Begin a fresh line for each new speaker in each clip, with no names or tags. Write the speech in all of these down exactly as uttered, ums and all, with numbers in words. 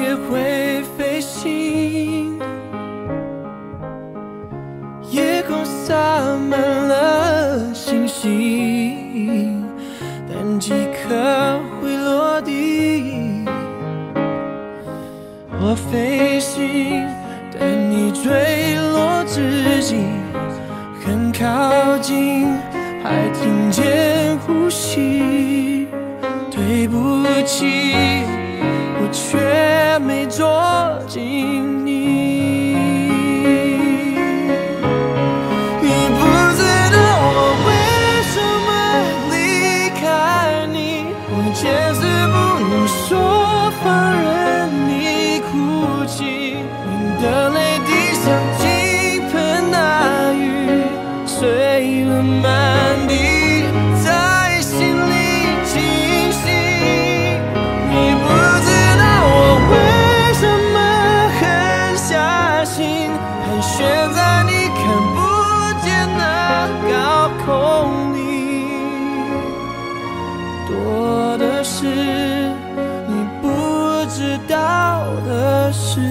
学会飞行，夜空洒满了星星，但几颗会落地。我飞行，但你坠落之际很靠近，还听见呼吸。对不起，我却没捉紧你。你不知道我为什么离开你，我坚持不能说，放任你哭泣。你的泪滴像倾盆大雨，碎了满地，在心里。悬在你看不见的高空里，多的是你不知道的事。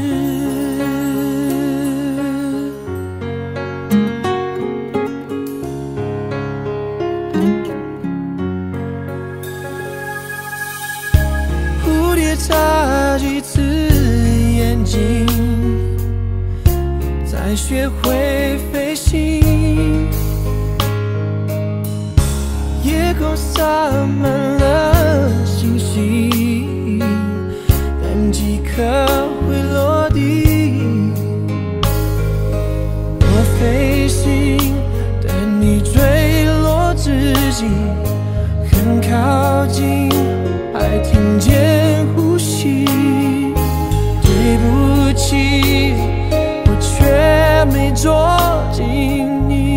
蝴蝶眨几次眼睛，才学会飞行，夜空洒满了星星，但几颗会落地。我飞行，但你坠落之际很靠近，还听见呼吸。对不起，却没捉紧你。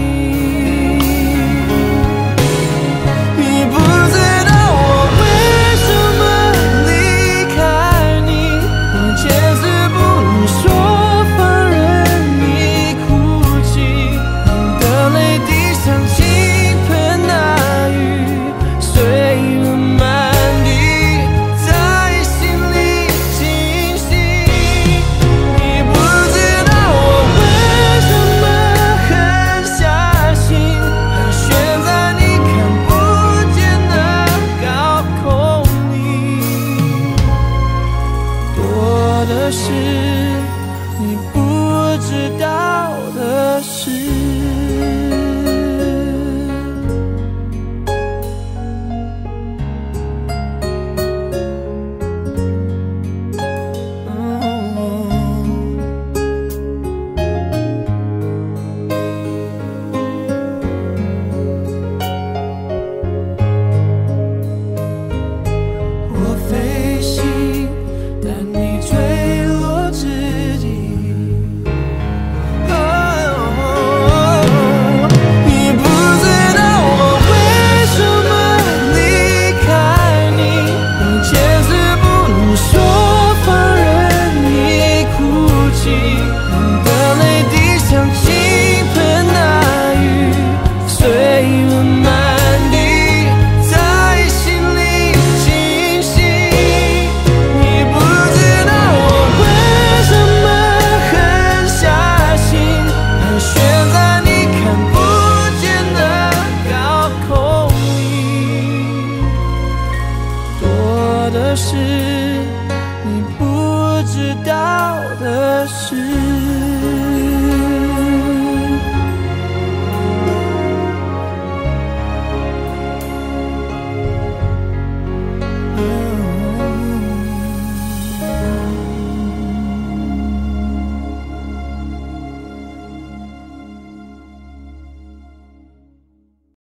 你不知道我为什么离开你，我坚持不能说，放任你哭泣。你的泪滴像倾盆大雨，碎了满地，在心里清晰。你不知道的是你不知道的事。我飞行，但你坠落之际，哦，你不知道我为什么离开你，我坚持不能说，放任你哭泣。你的泪滴像倾盆大雨，碎了满地，在心里清晰。你不知道我为什么狠下心，盘旋在你看不见的高空里，多的是你不知道的事。